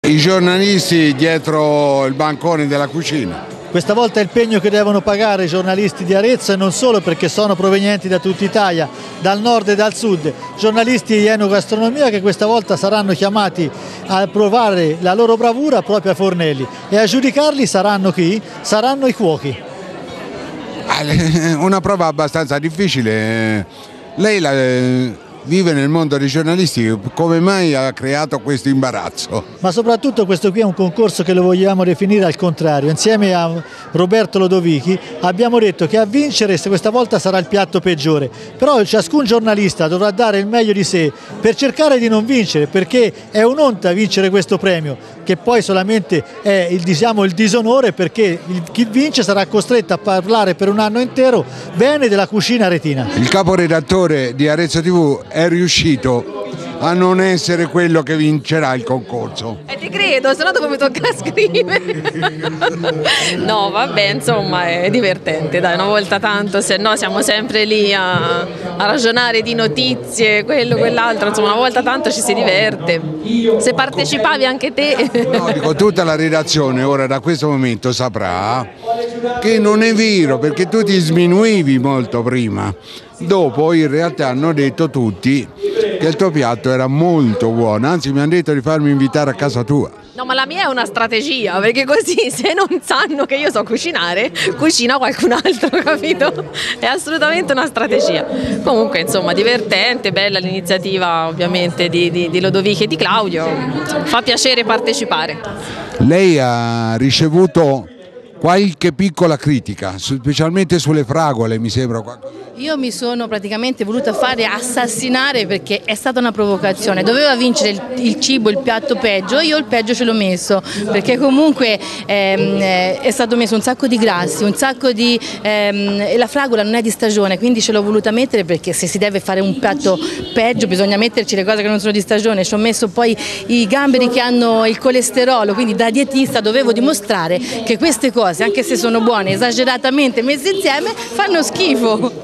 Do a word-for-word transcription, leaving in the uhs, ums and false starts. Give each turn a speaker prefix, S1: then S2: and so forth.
S1: I giornalisti dietro il bancone della cucina.
S2: Questa volta è il pegno che devono pagare i giornalisti di Arezzo, e non solo, perché sono provenienti da tutta Italia, dal nord e dal sud, giornalisti di enogastronomia che questa volta saranno chiamati a provare la loro bravura proprio a Fornelli, e a giudicarli saranno chi? Saranno i cuochi.
S1: Una prova abbastanza difficile. Lei la... vive nel mondo dei giornalisti, come mai ha creato questo imbarazzo?
S2: Ma soprattutto questo qui è un concorso che lo vogliamo definire al contrario. Insieme a Roberto Lodovichi abbiamo detto che a vincere questa volta sarà il piatto peggiore, però ciascun giornalista dovrà dare il meglio di sé per cercare di non vincere, perché è un'onta vincere questo premio, che poi solamente è il, diciamo, il disonore, perché il, chi vince sarà costretto a parlare per un anno intero bene della cucina aretina.
S1: Il caporedattore di Arezzo tivù è riuscito a non essere quello che vincerà il concorso.
S3: E ti credo, se no dopo mi tocca scrivere. No, vabbè, insomma, è divertente, dai, una volta tanto, se no siamo sempre lì a, a ragionare di notizie, quello, quell'altro, insomma, una volta tanto ci si diverte. Se partecipavi anche te.
S1: No, dico, tutta la redazione ora da questo momento saprà che non è vero, perché tu ti sminuivi molto prima. Dopo in realtà hanno detto tutti che il tuo piatto era molto buono, anzi mi hanno detto di farmi invitare a casa tua.
S3: No, ma la mia è una strategia, perché così se non sanno che io so cucinare, cucina qualcun altro, capito? È assolutamente una strategia. Comunque, insomma, divertente, bella l'iniziativa ovviamente di, di, di Lodovichi e di Claudio, fa piacere partecipare.
S1: Lei ha ricevuto qualche piccola critica, specialmente sulle fragole, mi sembra qualcosa.
S4: Io mi sono praticamente voluta fare assassinare perché è stata una provocazione, doveva vincere il, il cibo, il piatto peggio, io il peggio ce l'ho messo, perché comunque ehm, è stato messo un sacco di grassi, un sacco di... Ehm, e la fragola non è di stagione, quindi ce l'ho voluta mettere, perché se si deve fare un piatto peggio bisogna metterci le cose che non sono di stagione. Ci ho messo poi i gamberi che hanno il colesterolo, quindi da dietista dovevo dimostrare che queste cose, anche se sono buone, esageratamente messe insieme, fanno schifo.